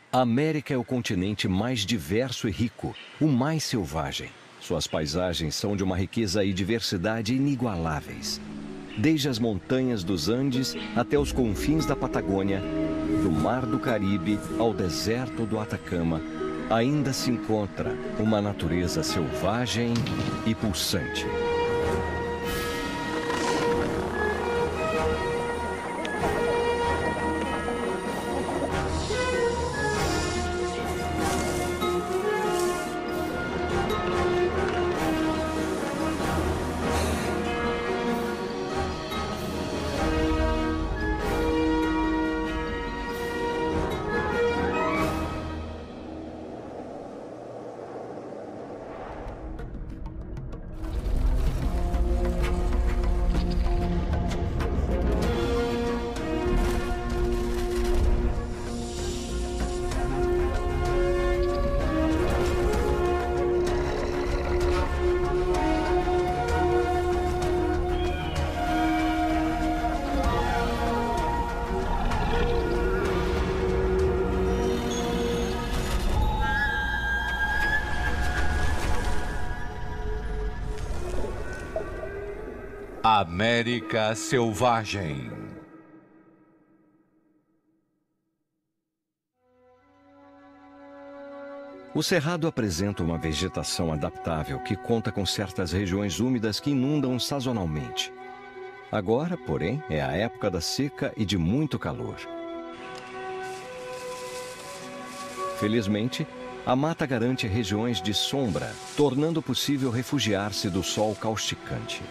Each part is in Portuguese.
A América é o continente mais diverso e rico, o mais selvagem. Suas paisagens são de uma riqueza e diversidade inigualáveis. Desde as montanhas dos Andes até os confins da Patagônia, do Mar do Caribe ao deserto do Atacama, ainda se encontra uma natureza selvagem e pulsante. América Selvagem. O Cerrado apresenta uma vegetação adaptável que conta com certas regiões úmidas que inundam sazonalmente. Agora, porém, é a época da seca e de muito calor. Felizmente, a mata garante regiões de sombra, tornando possível refugiar-se do sol causticante.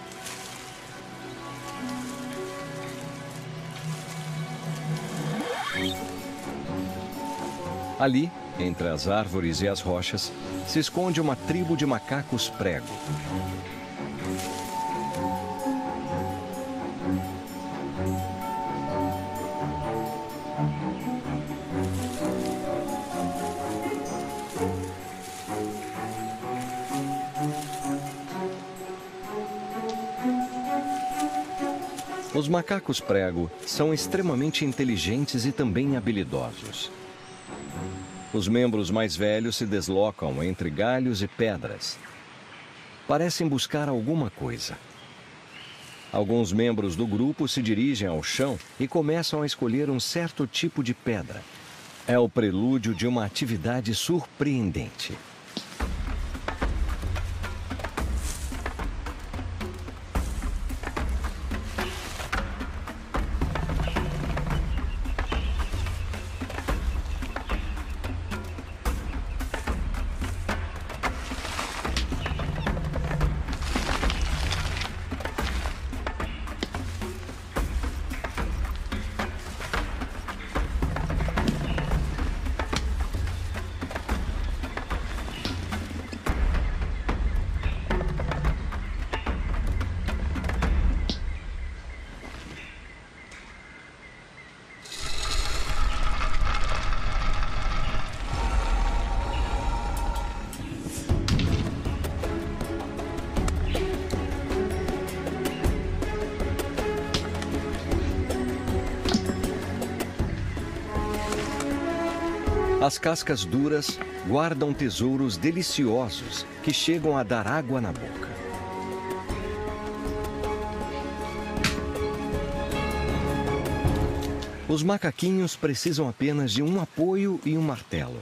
Ali, entre as árvores e as rochas, se esconde uma tribo de macacos prego. Os macacos prego são extremamente inteligentes e também habilidosos. Os membros mais velhos se deslocam entre galhos e pedras. Parecem buscar alguma coisa. Alguns membros do grupo se dirigem ao chão e começam a escolher um certo tipo de pedra. É o prelúdio de uma atividade surpreendente. As cascas duras guardam tesouros deliciosos que chegam a dar água na boca. Os macaquinhos precisam apenas de um apoio e um martelo.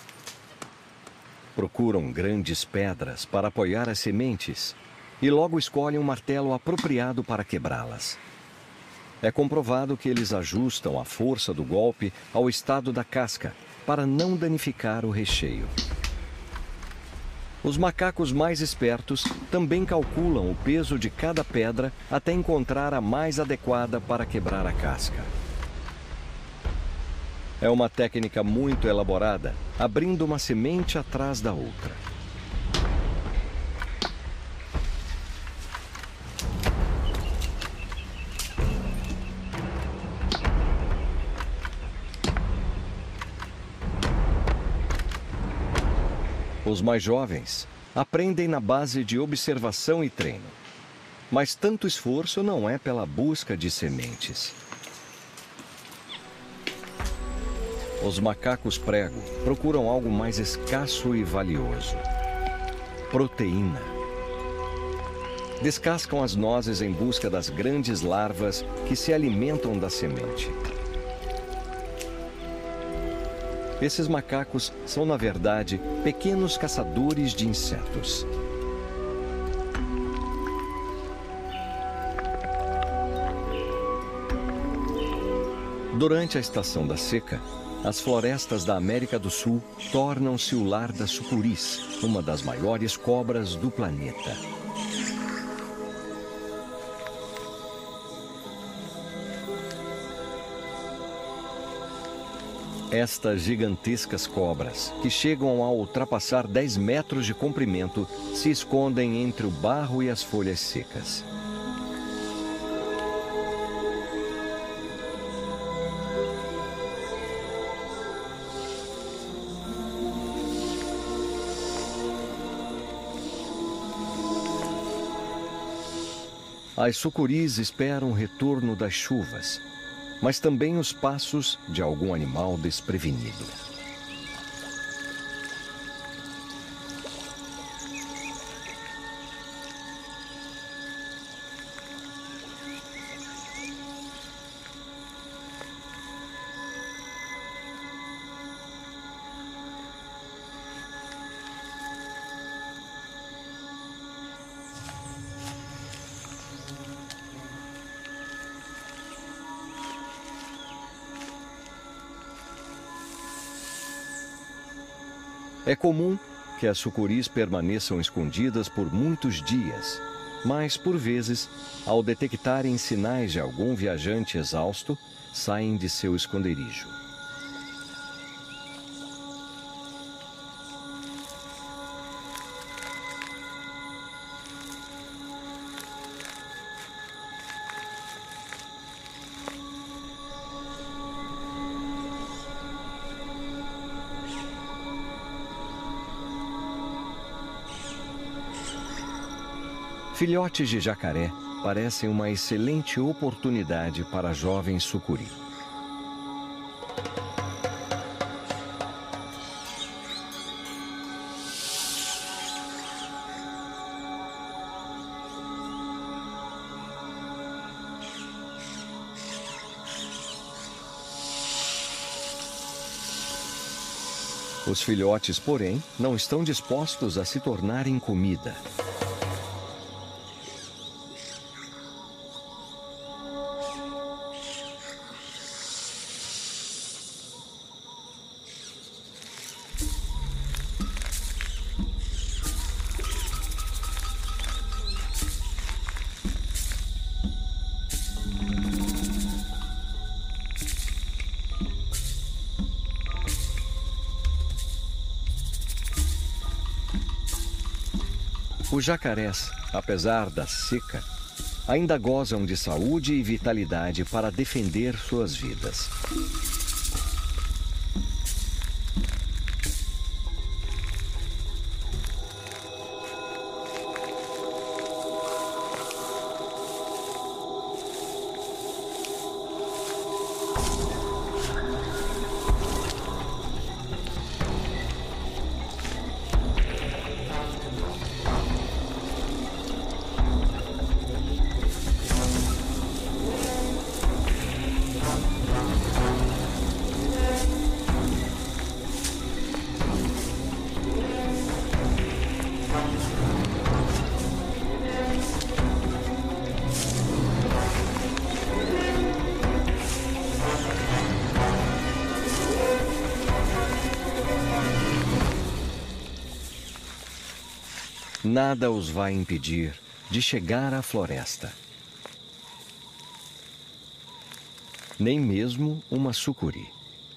Procuram grandes pedras para apoiar as sementes e logo escolhem um martelo apropriado para quebrá-las. É comprovado que eles ajustam a força do golpe ao estado da casca, para não danificar o recheio. Os macacos mais espertos também calculam o peso de cada pedra até encontrar a mais adequada para quebrar a casca. É uma técnica muito elaborada, abrindo uma semente atrás da outra. Os mais jovens aprendem na base de observação e treino. Mas tanto esforço não é pela busca de sementes. Os macacos prego procuram algo mais escasso e valioso: proteína. Descascam as nozes em busca das grandes larvas que se alimentam da semente. Esses macacos são, na verdade, pequenos caçadores de insetos. Durante a estação da seca, as florestas da América do Sul tornam-se o lar das sucuris, uma das maiores cobras do planeta. Estas gigantescas cobras, que chegam a ultrapassar 10 metros de comprimento, se escondem entre o barro e as folhas secas. As sucuris esperam o retorno das chuvas, mas também os passos de algum animal desprevenido. É comum que as sucuris permaneçam escondidas por muitos dias, mas, por vezes, ao detectarem sinais de algum viajante exausto, saem de seu esconderijo. Filhotes de jacaré parecem uma excelente oportunidade para a jovem sucuri. Os filhotes, porém, não estão dispostos a se tornarem comida. Os jacarés, apesar da seca, ainda gozam de saúde e vitalidade para defender suas vidas. Nada os vai impedir de chegar à floresta. Nem mesmo uma sucuri.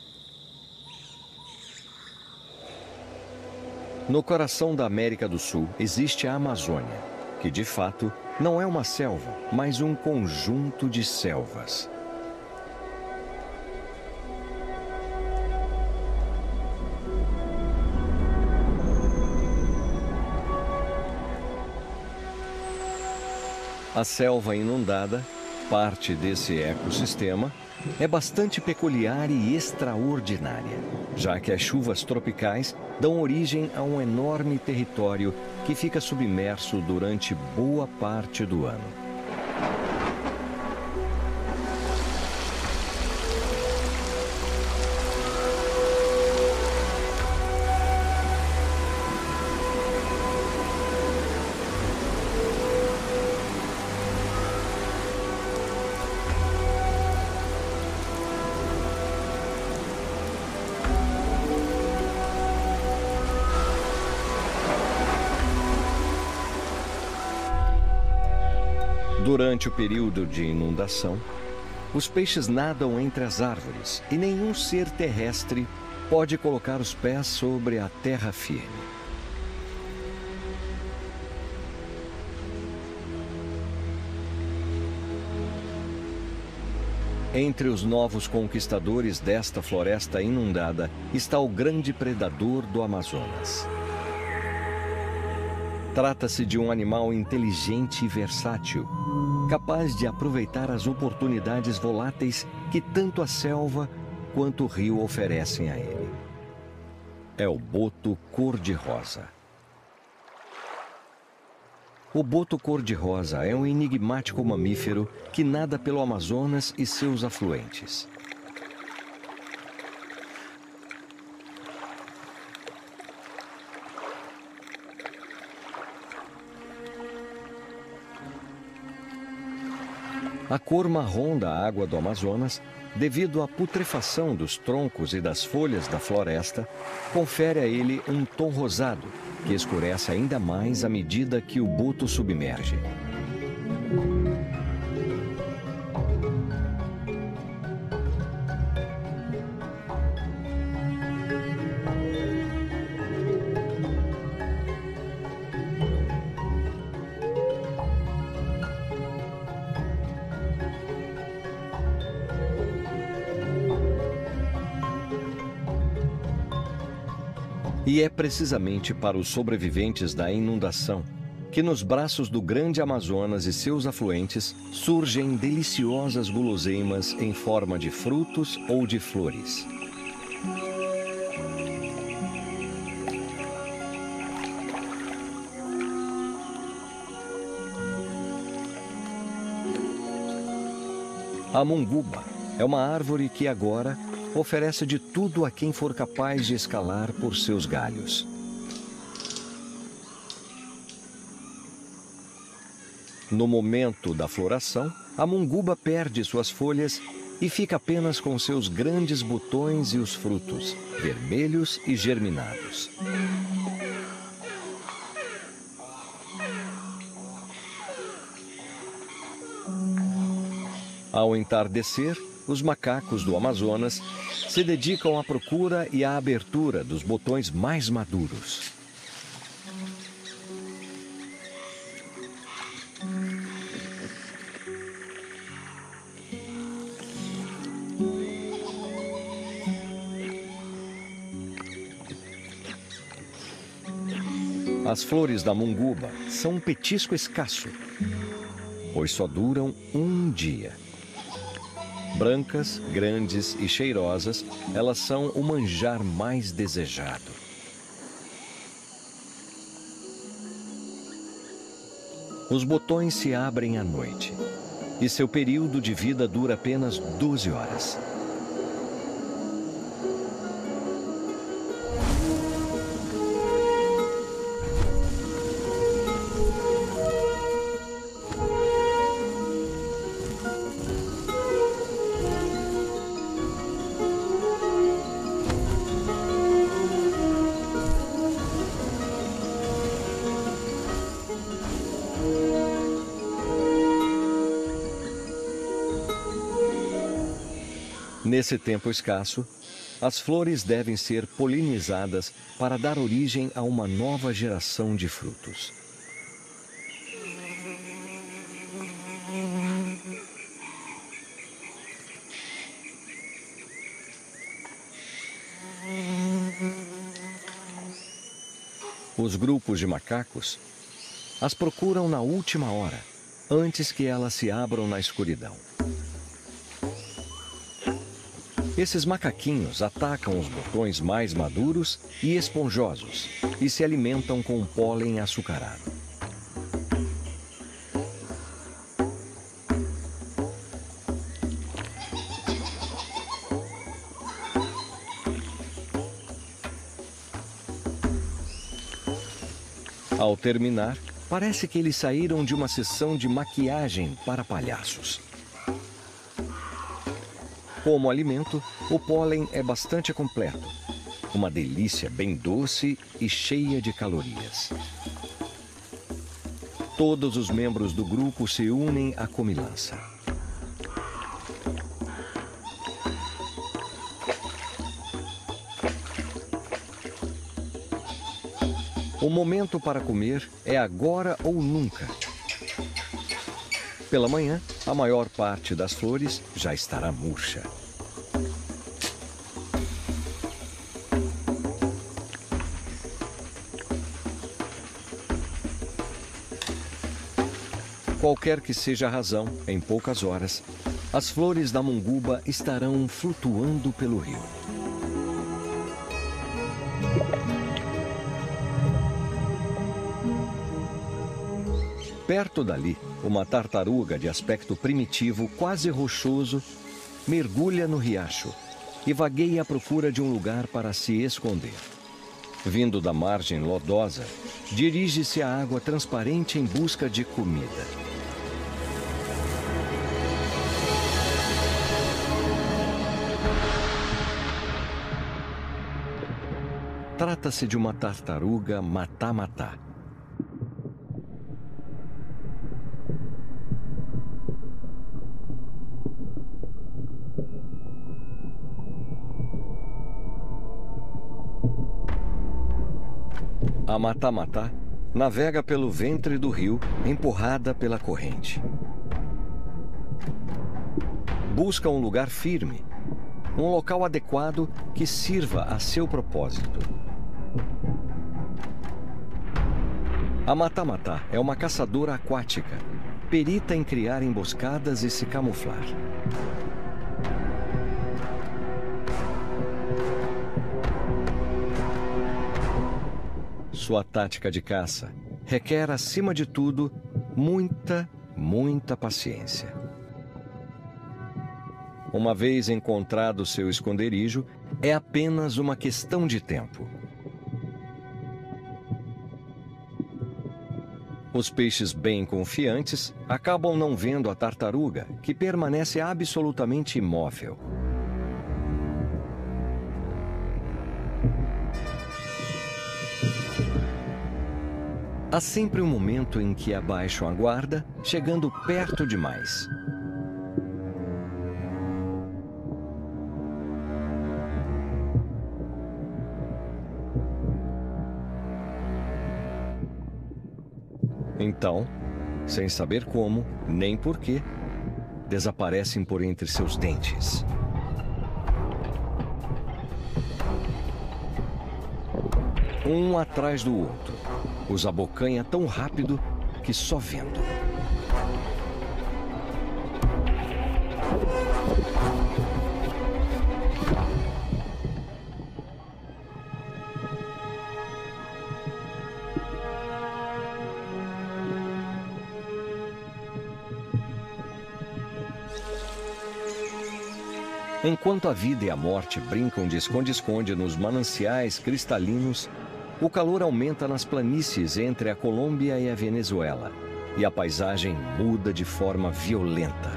No coração da América do Sul existe a Amazônia, que de fato não é uma selva, mas um conjunto de selvas. A selva inundada, parte desse ecossistema, é bastante peculiar e extraordinária, já que as chuvas tropicais dão origem a um enorme território que fica submerso durante boa parte do ano. Durante o período de inundação, os peixes nadam entre as árvores e nenhum ser terrestre pode colocar os pés sobre a terra firme. Entre os novos conquistadores desta floresta inundada está o grande predador do Amazonas. Trata-se de um animal inteligente e versátil, capaz de aproveitar as oportunidades voláteis que tanto a selva quanto o rio oferecem a ele. É o boto cor-de-rosa. O boto cor-de-rosa é um enigmático mamífero que nada pelo Amazonas e seus afluentes. A cor marrom da água do Amazonas, devido à putrefação dos troncos e das folhas da floresta, confere a ele um tom rosado, que escurece ainda mais à medida que o boto submerge. E é precisamente para os sobreviventes da inundação que nos braços do grande Amazonas e seus afluentes surgem deliciosas guloseimas em forma de frutos ou de flores. A munguba é uma árvore que agora oferece de tudo a quem for capaz de escalar por seus galhos. No momento da floração, a munguba perde suas folhas e fica apenas com seus grandes botões e os frutos, vermelhos e germinados. Ao entardecer, os macacos do Amazonas se dedicam à procura e à abertura dos botões mais maduros. As flores da munguba são um petisco escasso, pois só duram um dia. Brancas, grandes e cheirosas, elas são o manjar mais desejado. Os botões se abrem à noite e seu período de vida dura apenas 12 horas. Nesse tempo escasso, as flores devem ser polinizadas para dar origem a uma nova geração de frutos. Os grupos de macacos as procuram na última hora, antes que elas se abram na escuridão. Esses macaquinhos atacam os botões mais maduros e esponjosos e se alimentam com pólen açucarado. Ao terminar, parece que eles saíram de uma sessão de maquiagem para palhaços. Como alimento, o pólen é bastante completo. Uma delícia bem doce e cheia de calorias. Todos os membros do grupo se unem à comilança. O momento para comer é agora ou nunca. Pela manhã, a maior parte das flores já estará murcha. Qualquer que seja a razão, em poucas horas, as flores da munguba estarão flutuando pelo rio. Perto dali, uma tartaruga de aspecto primitivo, quase rochoso, mergulha no riacho e vagueia à procura de um lugar para se esconder. Vindo da margem lodosa, dirige-se à água transparente em busca de comida. Trata-se de uma tartaruga matá-matá. A matá-matá navega pelo ventre do rio, empurrada pela corrente. Busca um lugar firme, um local adequado que sirva a seu propósito. A matá-matá é uma caçadora aquática, perita em criar emboscadas e se camuflar. Sua tática de caça requer, acima de tudo, muita paciência. Uma vez encontrado seu esconderijo, é apenas uma questão de tempo. Os peixes bem confiantes acabam não vendo a tartaruga, que permanece absolutamente imóvel. Há sempre um momento em que abaixam a guarda, chegando perto demais. Então, sem saber como, nem porquê, desaparecem por entre seus dentes. Um atrás do outro. Os abocanha tão rápido que só vendo. Enquanto a vida e a morte brincam de esconde-esconde nos mananciais cristalinos, o calor aumenta nas planícies entre a Colômbia e a Venezuela, e a paisagem muda de forma violenta.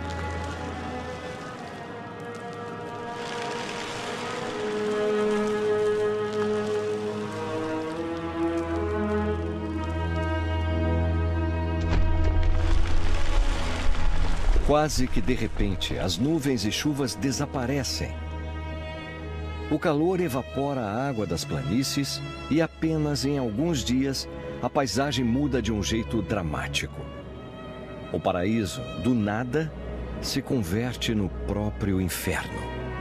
Quase que de repente, as nuvens e chuvas desaparecem. O calor evapora a água das planícies e apenas em alguns dias a paisagem muda de um jeito dramático. O paraíso, do nada, se converte no próprio inferno.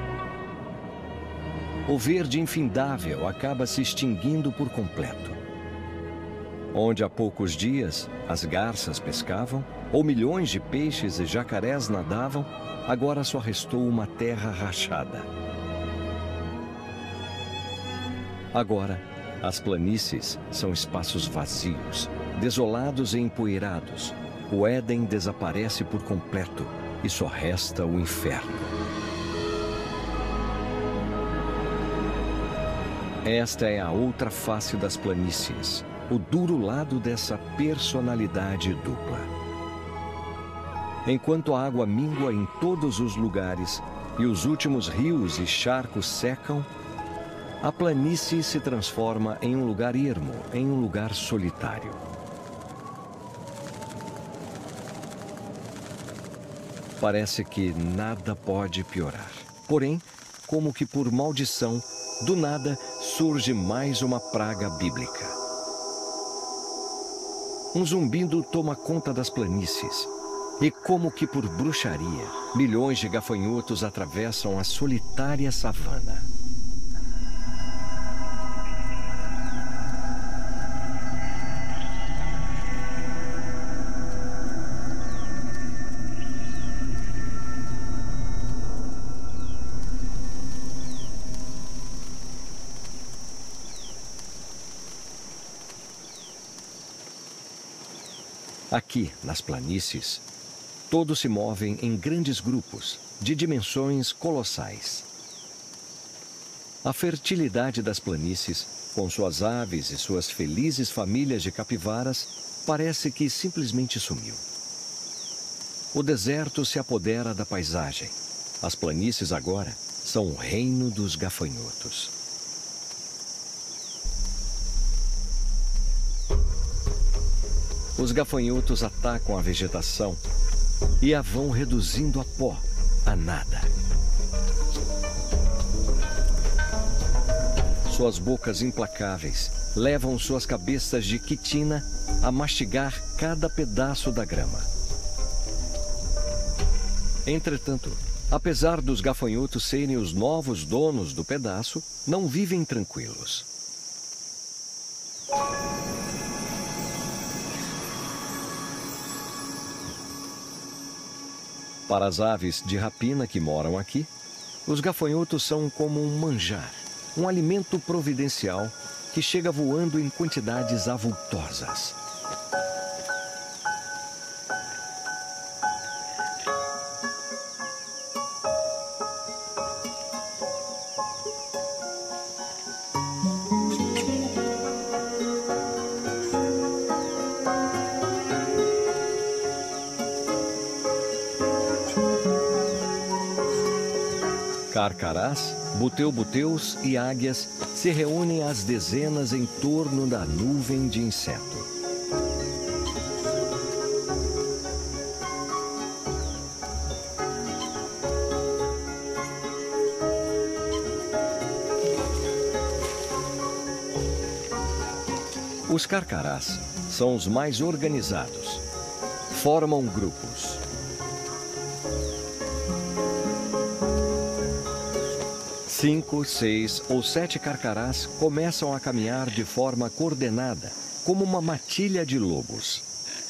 O verde infindável acaba se extinguindo por completo. Onde há poucos dias as garças pescavam, ou milhões de peixes e jacarés nadavam, agora só restou uma terra rachada. Agora, as planícies são espaços vazios, desolados e empoeirados. O Éden desaparece por completo e só resta o inferno. Esta é a outra face das planícies, o duro lado dessa personalidade dupla. Enquanto a água mingua em todos os lugares e os últimos rios e charcos secam, a planície se transforma em um lugar ermo, em um lugar solitário. Parece que nada pode piorar. Porém, como que por maldição, do nada surge mais uma praga bíblica. Um zumbido toma conta das planícies. E como que por bruxaria, milhões de gafanhotos atravessam a solitária savana. Aqui, nas planícies, todos se movem em grandes grupos, de dimensões colossais. A fertilidade das planícies, com suas aves e suas felizes famílias de capivaras, parece que simplesmente sumiu. O deserto se apodera da paisagem. As planícies agora são o reino dos gafanhotos. Os gafanhotos atacam a vegetação e a vão reduzindo a pó, a nada. Suas bocas implacáveis levam suas cabeças de quitina a mastigar cada pedaço da grama. Entretanto, apesar dos gafanhotos serem os novos donos do pedaço, não vivem tranquilos. Para as aves de rapina que moram aqui, os gafanhotos são como um manjar, um alimento providencial que chega voando em quantidades avultosas. Carcarás, buteu-buteus e águias se reúnem às dezenas em torno da nuvem de inseto. Os carcarás são os mais organizados. Formam grupos. Cinco, 6 ou 7 carcarás começam a caminhar de forma coordenada, como uma matilha de lobos,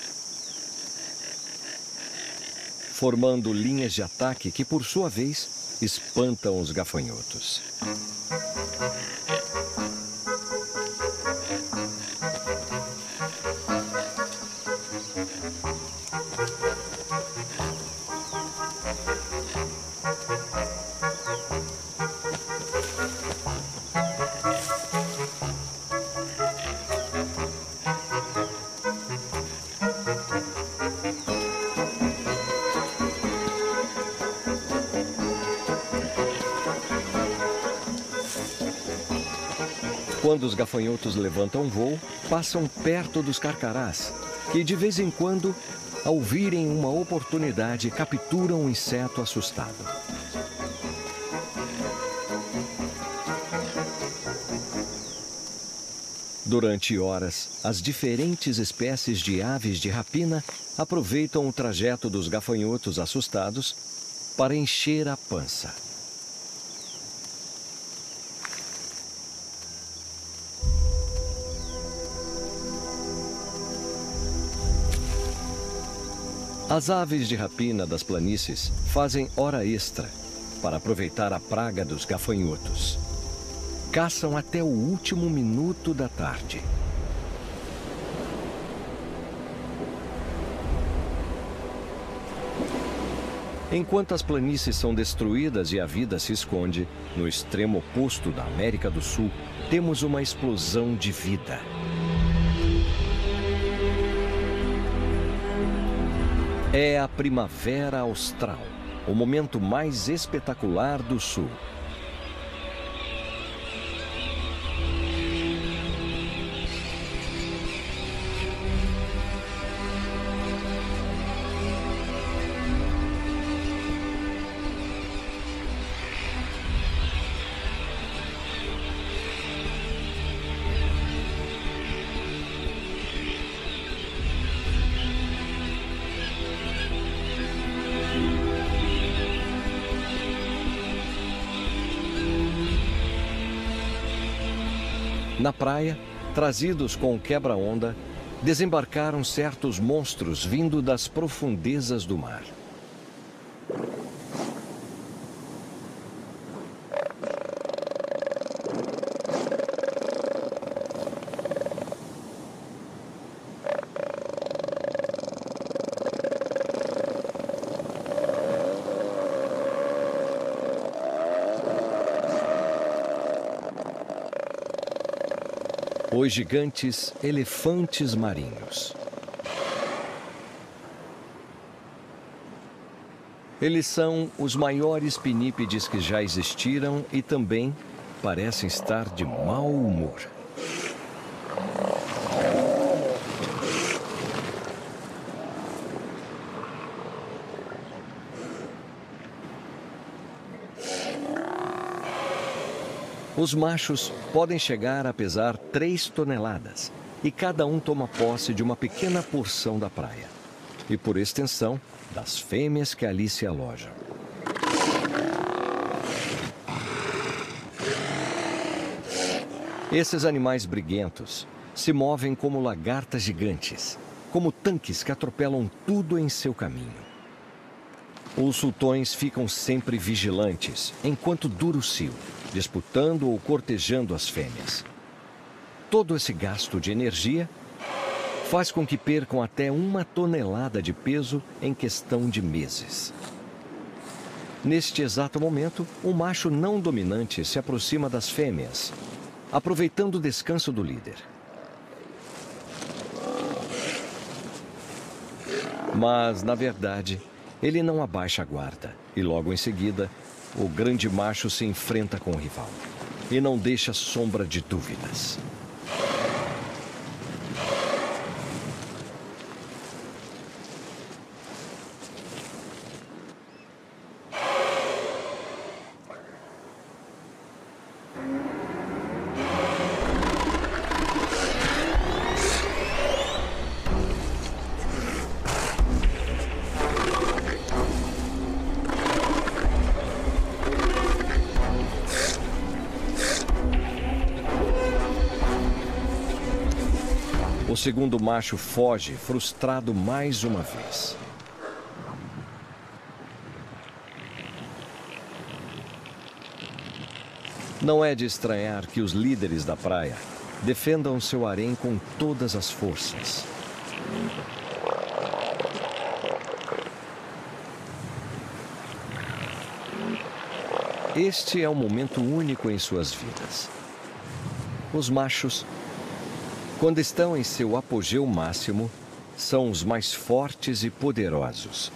formando linhas de ataque que, por sua vez, espantam os gafanhotos. Quando os gafanhotos levantam voo, passam perto dos carcarás, que de vez em quando, ao virem uma oportunidade, capturam um inseto assustado. Durante horas, as diferentes espécies de aves de rapina aproveitam o trajeto dos gafanhotos assustados para encher a pança. As aves de rapina das planícies fazem hora extra para aproveitar a praga dos gafanhotos. caçam até o último minuto da tarde. Enquanto as planícies são destruídas e a vida se esconde, no extremo oposto da América do Sul, temos uma explosão de vida. É a Primavera Austral, o momento mais espetacular do Sul. Na praia, trazidos com o quebra-onda, desembarcaram certos monstros vindo das profundezas do mar. Os gigantes elefantes marinhos. Eles são os maiores pinípedes que já existiram e também parecem estar de mau humor. Os machos podem chegar a pesar 3 toneladas e cada um toma posse de uma pequena porção da praia. E, por extensão, das fêmeas que ali se alojam. Esses animais briguentos se movem como lagartas gigantes, como tanques que atropelam tudo em seu caminho. Os sultões ficam sempre vigilantes enquanto dura o cio, disputando ou cortejando as fêmeas. Todo esse gasto de energia faz com que percam até 1 tonelada de peso em questão de meses. Neste exato momento, o macho não dominante se aproxima das fêmeas, aproveitando o descanso do líder. Mas, na verdade, ele não abaixa a guarda e logo em seguida, o grande macho se enfrenta com o rival e não deixa sombra de dúvidas. O segundo macho foge, frustrado mais uma vez. Não é de estranhar que os líderes da praia defendam seu harém com todas as forças. Este é um momento único em suas vidas. Os machos, quando estão em seu apogeu máximo, são os mais fortes e poderosos.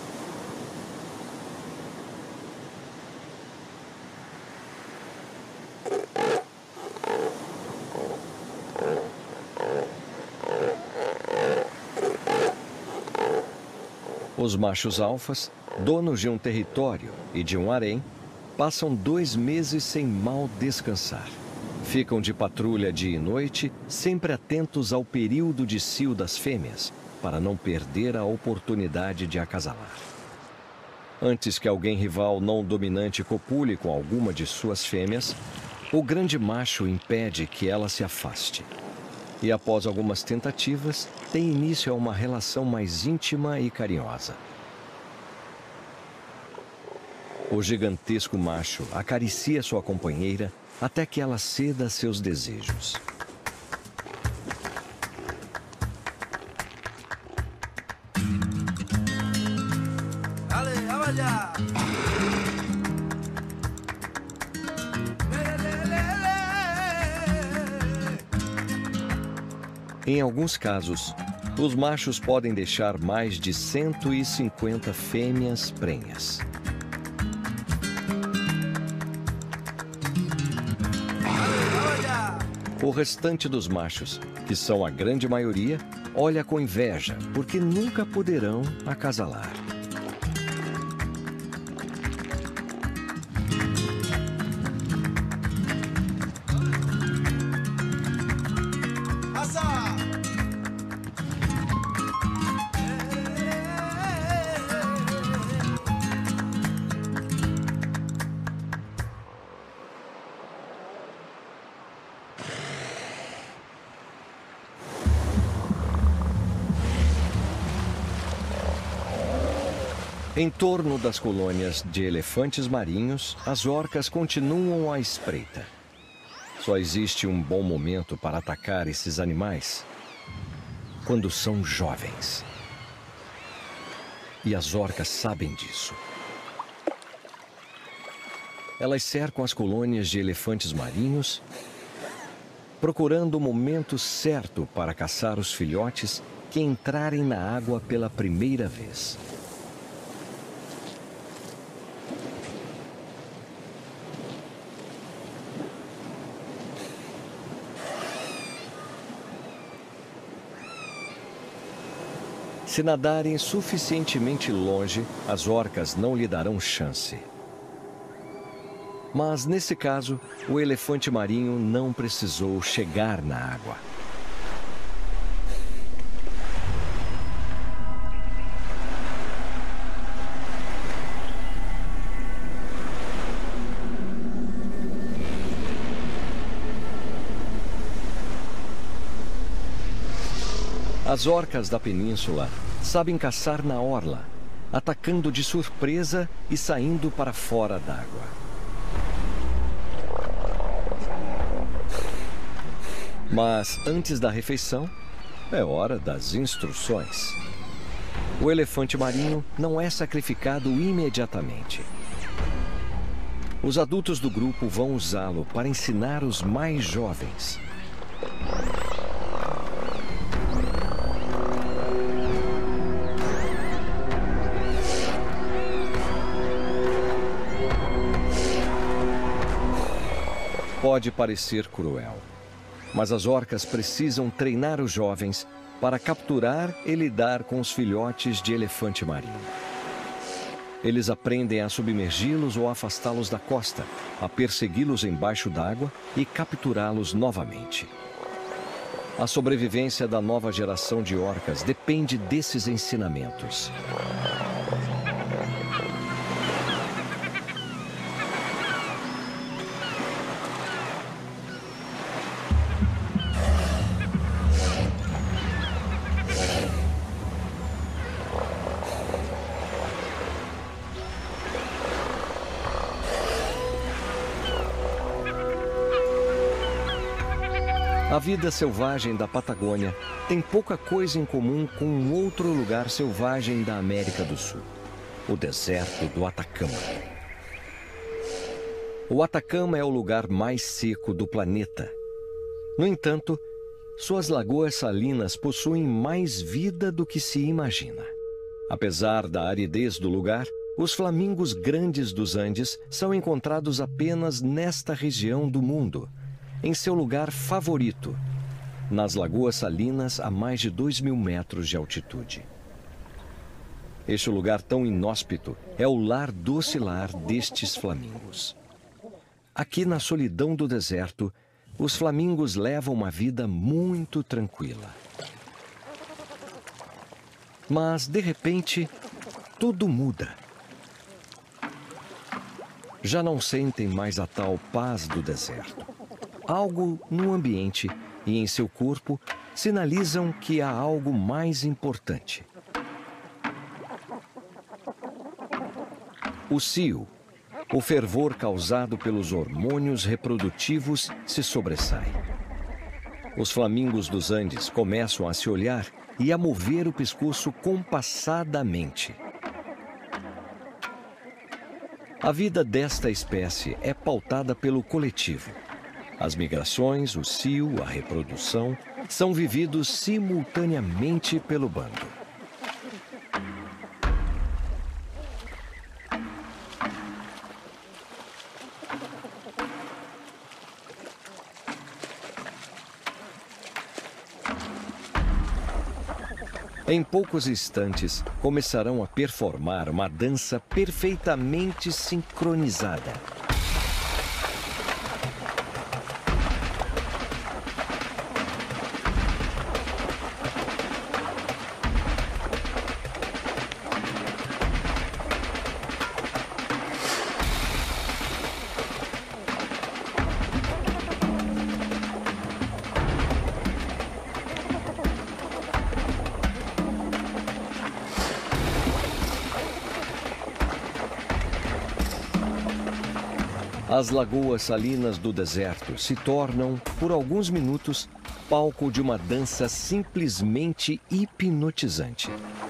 Os machos alfas, donos de um território e de um harém, passam 2 meses sem mal descansar. Ficam de patrulha dia e noite, sempre atentos ao período de cio das fêmeas, para não perder a oportunidade de acasalar. Antes que alguém rival não dominante copule com alguma de suas fêmeas, o grande macho impede que ela se afaste. E após algumas tentativas, tem início a uma relação mais íntima e carinhosa. O gigantesco macho acaricia sua companheira até que ela ceda a seus desejos. Em alguns casos, os machos podem deixar mais de 150 fêmeas prenhas. O restante dos machos, que são a grande maioria, olha com inveja, porque nunca poderão acasalar. Em torno das colônias de elefantes marinhos, as orcas continuam à espreita. Só existe um bom momento para atacar esses animais: quando são jovens. E as orcas sabem disso. Elas cercam as colônias de elefantes marinhos, procurando o momento certo para caçar os filhotes que entrarem na água pela primeira vez. Se nadarem suficientemente longe, as orcas não lhe darão chance. Mas, nesse caso, o elefante marinho não precisou chegar na água. As orcas da península sabem caçar na orla, atacando de surpresa e saindo para fora d'água. Mas antes da refeição, é hora das instruções. O elefante marinho não é sacrificado imediatamente. Os adultos do grupo vão usá-lo para ensinar os mais jovens. Pode parecer cruel, mas as orcas precisam treinar os jovens para capturar e lidar com os filhotes de elefante marinho. Eles aprendem a submergi-los ou afastá-los da costa, a persegui-los embaixo d'água e capturá-los novamente. A sobrevivência da nova geração de orcas depende desses ensinamentos. A vida selvagem da Patagônia tem pouca coisa em comum com um outro lugar selvagem da América do Sul: o deserto do Atacama. O Atacama é o lugar mais seco do planeta. No entanto, suas lagoas salinas possuem mais vida do que se imagina. Apesar da aridez do lugar, os flamingos grandes dos Andes são encontrados apenas nesta região do mundo, em seu lugar favorito, nas lagoas salinas a mais de 2.000 metros de altitude. Este lugar tão inóspito é o lar docilar destes flamingos. Aqui na solidão do deserto, os flamingos levam uma vida muito tranquila. Mas, de repente, tudo muda. Já não sentem mais a tal paz do deserto. Algo no ambiente e em seu corpo sinalizam que há algo mais importante. O cio, O fervor causado pelos hormônios reprodutivos se sobressai. Os flamingos dos Andes começam a se olhar e a mover o pescoço compassadamente. A vida desta espécie é pautada pelo coletivo. As migrações, o cio, a reprodução, são vividos simultaneamente pelo bando. Em poucos instantes, começarão a performar uma dança perfeitamente sincronizada. As lagoas salinas do deserto se tornam, por alguns minutos, palco de uma dança simplesmente hipnotizante.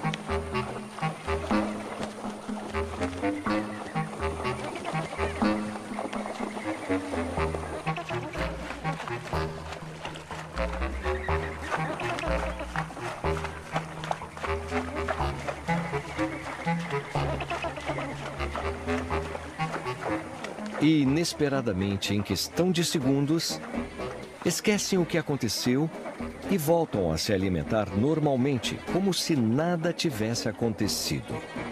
E, inesperadamente, em questão de segundos, esquecem o que aconteceu e voltam a se alimentar normalmente, como se nada tivesse acontecido.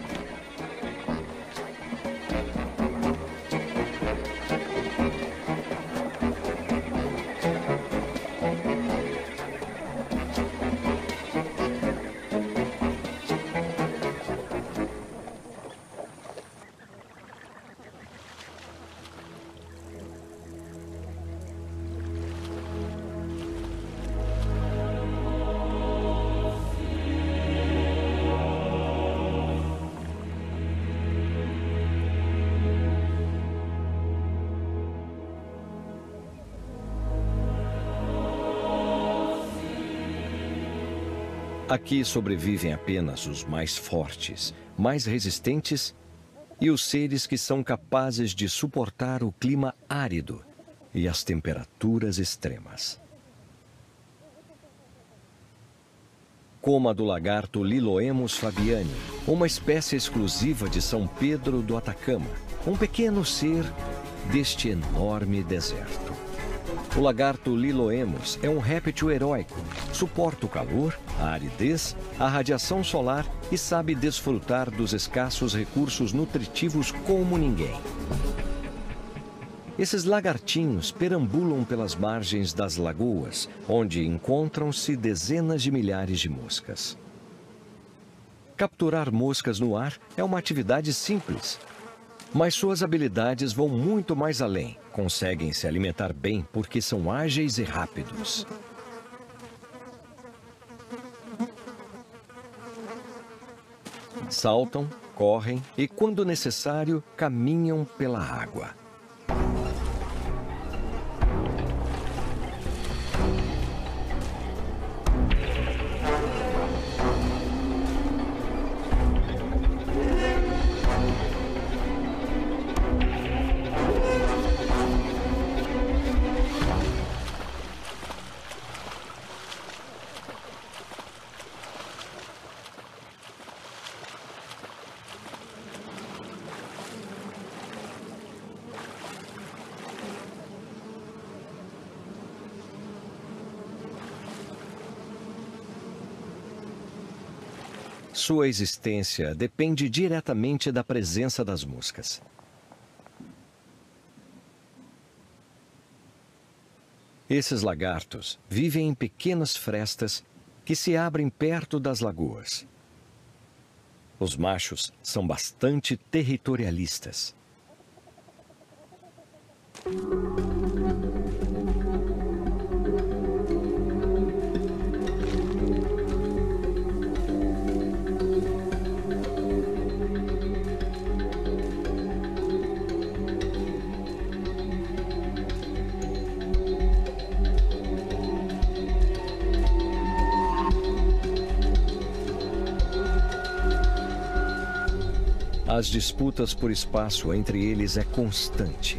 Aqui sobrevivem apenas os mais fortes, mais resistentes e os seres que são capazes de suportar o clima árido e as temperaturas extremas. Como a do lagarto Liloemus fabiani, uma espécie exclusiva de São Pedro do Atacama, um pequeno ser deste enorme deserto. O lagarto Liloemus é um réptil heróico, suporta o calor, a aridez, a radiação solar e sabe desfrutar dos escassos recursos nutritivos como ninguém. Esses lagartinhos perambulam pelas margens das lagoas, onde encontram-se dezenas de milhares de moscas. Capturar moscas no ar é uma atividade simples, mas suas habilidades vão muito mais além. Conseguem se alimentar bem porque são ágeis e rápidos. Saltam, correm e, quando necessário, caminham pela água. Sua existência depende diretamente da presença das moscas. Esses lagartos vivem em pequenas frestas que se abrem perto das lagoas. Os machos são bastante territorialistas. As disputas por espaço entre eles é constante.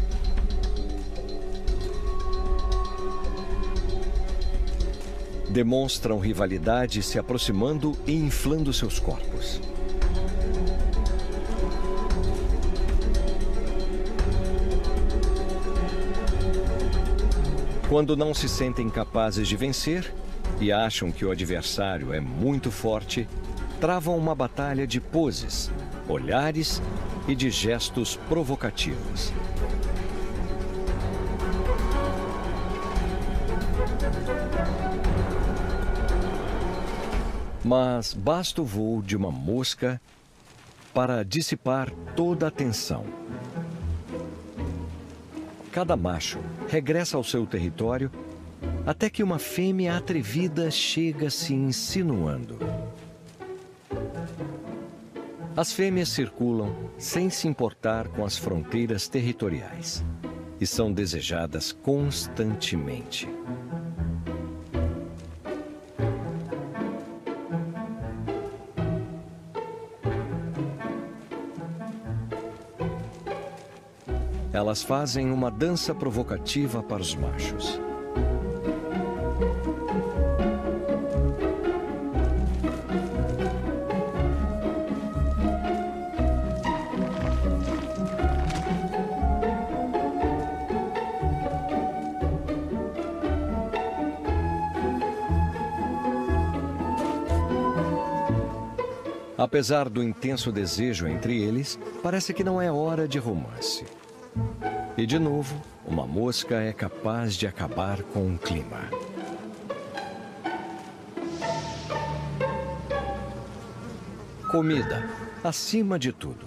Demonstram rivalidade se aproximando e inflando seus corpos. Quando não se sentem capazes de vencer e acham que o adversário é muito forte, travam uma batalha de poses, olhares e de gestos provocativos. Mas basta o voo de uma mosca para dissipar toda a tensão. Cada macho regressa ao seu território até que uma fêmea atrevida chega se insinuando. As fêmeas circulam sem se importar com as fronteiras territoriais e são desejadas constantemente. Elas fazem uma dança provocativa para os machos. Apesar do intenso desejo entre eles, parece que não é hora de romance. E de novo, uma mosca é capaz de acabar com o clima. Comida, acima de tudo.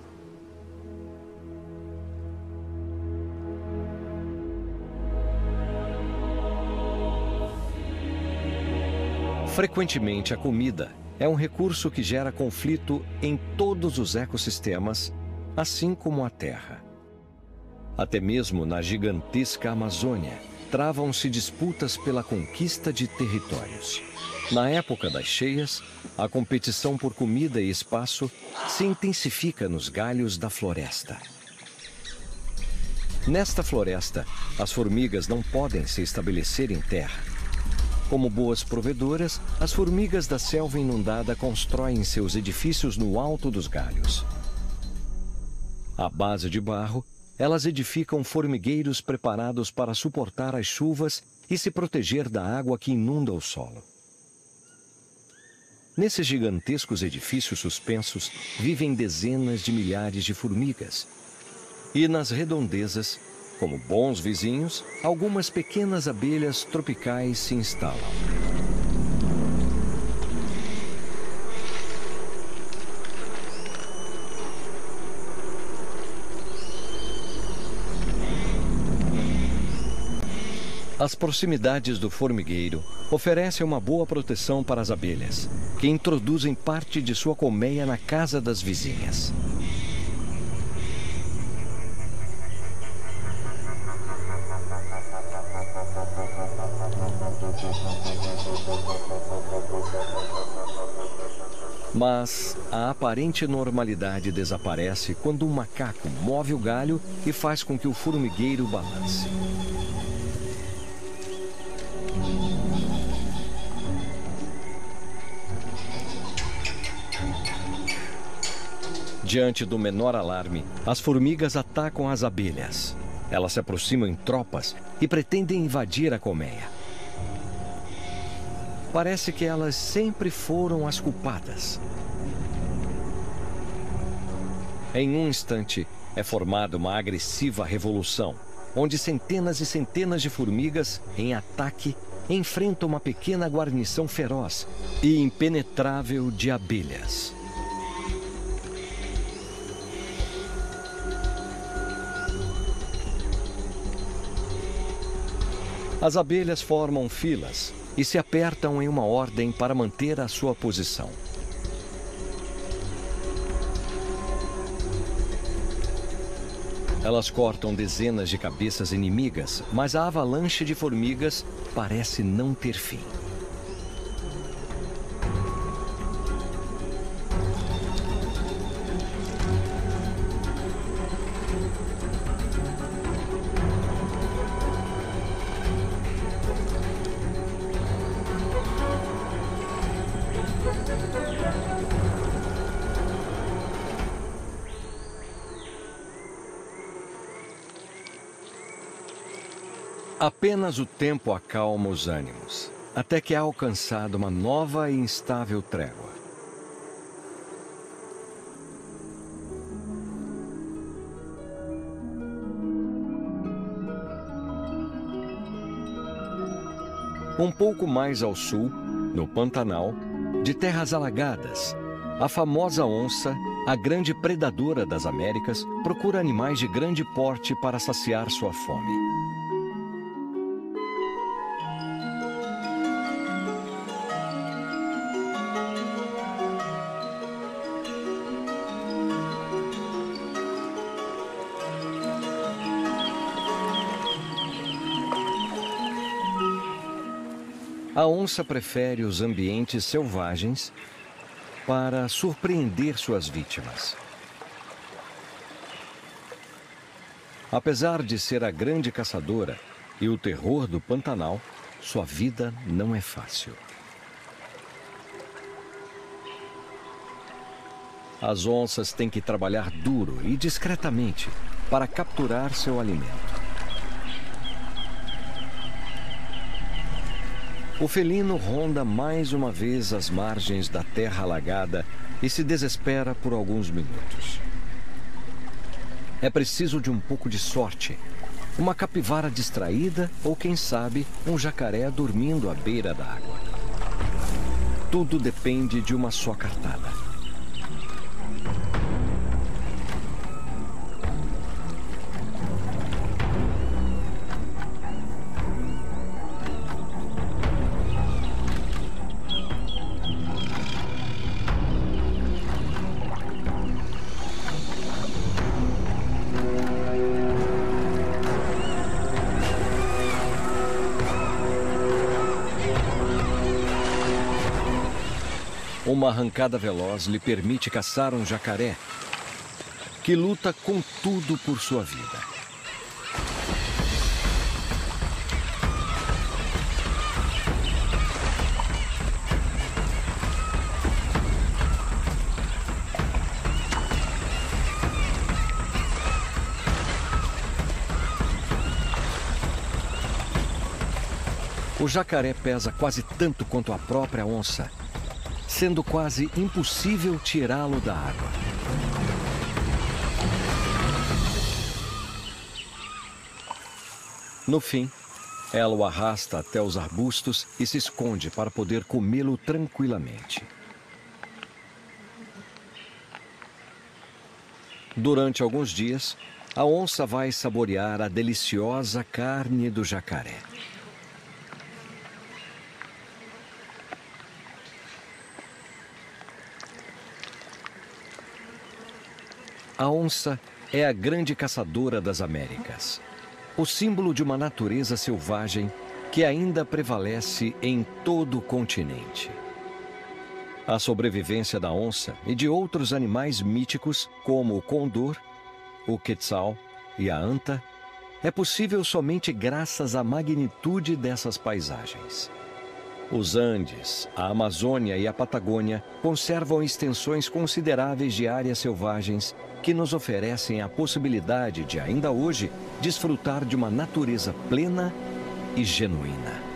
Frequentemente, a comida é um recurso que gera conflito em todos os ecossistemas, assim como a Terra. Até mesmo na gigantesca Amazônia, travam-se disputas pela conquista de territórios. Na época das cheias, a competição por comida e espaço se intensifica nos galhos da floresta. Nesta floresta, as formigas não podem se estabelecer em terra. Como boas provedoras, as formigas da selva inundada constroem seus edifícios no alto dos galhos. À base de barro, elas edificam formigueiros preparados para suportar as chuvas e se proteger da água que inunda o solo. Nesses gigantescos edifícios suspensos vivem dezenas de milhares de formigas. E nas redondezas, como bons vizinhos, algumas pequenas abelhas tropicais se instalam. As proximidades do formigueiro oferecem uma boa proteção para as abelhas, que introduzem parte de sua colmeia na casa das vizinhas. Mas a aparente normalidade desaparece quando um macaco move o galho e faz com que o formigueiro balance. Diante do menor alarme, as formigas atacam as abelhas. Elas se aproximam em tropas e pretendem invadir a colmeia. Parece que elas sempre foram as culpadas. Em um instante, é formada uma agressiva revolução, onde centenas e centenas de formigas, em ataque, enfrentam uma pequena guarnição feroz e impenetrável de abelhas. As abelhas formam filas e se apertam em uma ordem para manter a sua posição. Elas cortam dezenas de cabeças inimigas, mas a avalanche de formigas parece não ter fim. Apenas o tempo acalma os ânimos, até que é alcançada uma nova e instável trégua. Um pouco mais ao sul, no Pantanal, de terras alagadas, a famosa onça, a grande predadora das Américas, procura animais de grande porte para saciar sua fome. A onça prefere os ambientes selvagens para surpreender suas vítimas. Apesar de ser a grande caçadora e o terror do Pantanal, sua vida não é fácil. As onças têm que trabalhar duro e discretamente para capturar seu alimento. O felino ronda mais uma vez as margens da terra alagada e se desespera por alguns minutos. É preciso de um pouco de sorte, uma capivara distraída ou, quem sabe, um jacaré dormindo à beira da água. Tudo depende de uma só cartada. Uma arrancada veloz lhe permite caçar um jacaré, que luta com tudo por sua vida. O jacaré pesa quase tanto quanto a própria onça, sendo quase impossível tirá-lo da água. No fim, ela o arrasta até os arbustos e se esconde para poder comê-lo tranquilamente. Durante alguns dias, a onça vai saborear a deliciosa carne do jacaré. A onça é a grande caçadora das Américas, o símbolo de uma natureza selvagem que ainda prevalece em todo o continente. A sobrevivência da onça e de outros animais míticos, como o condor, o quetzal e a anta, é possível somente graças à magnitude dessas paisagens. Os Andes, a Amazônia e a Patagônia conservam extensões consideráveis de áreas selvagens que nos oferecem a possibilidade de, ainda hoje, desfrutar de uma natureza plena e genuína.